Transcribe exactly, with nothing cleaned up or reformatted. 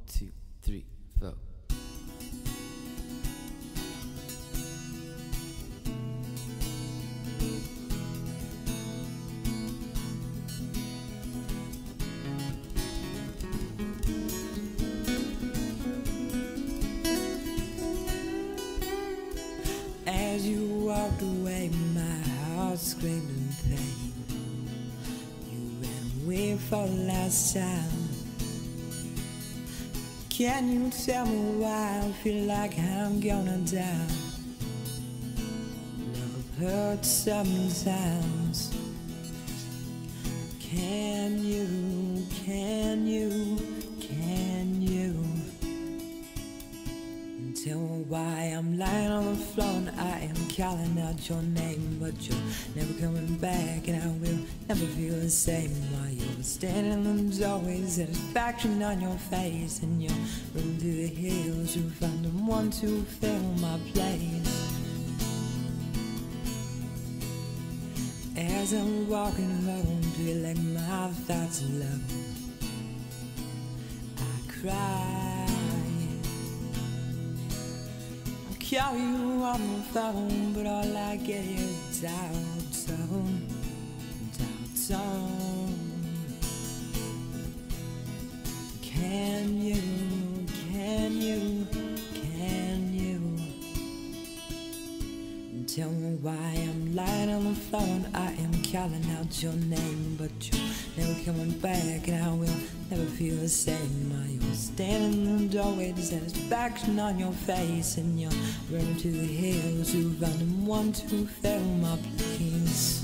two, three, four. As you walked away, my heart screamed in pain. You ran away for the last time. Can you tell me why I feel like I'm gonna die? Love hurts sometimes. Can you, can you, can you tell me why I'm lying on the floor and I am calling out your name, but you're never coming back, and I will never feel the same while you're standing in the doorway, satisfaction on your face, and you're running through the hills to find someone to fill my place. As I'm walking home, feeling my thoughts low, I cry. Call you on the phone, but all I get is doubt tone, doubt tone. Can you, can you, can you tell me why I'm lying on the phone? I am calling out your name, but you're never coming back, and I will never feel the same while you're standing in the doorway, the satisfaction on your face, and you're running to the hills to find one to fill my place.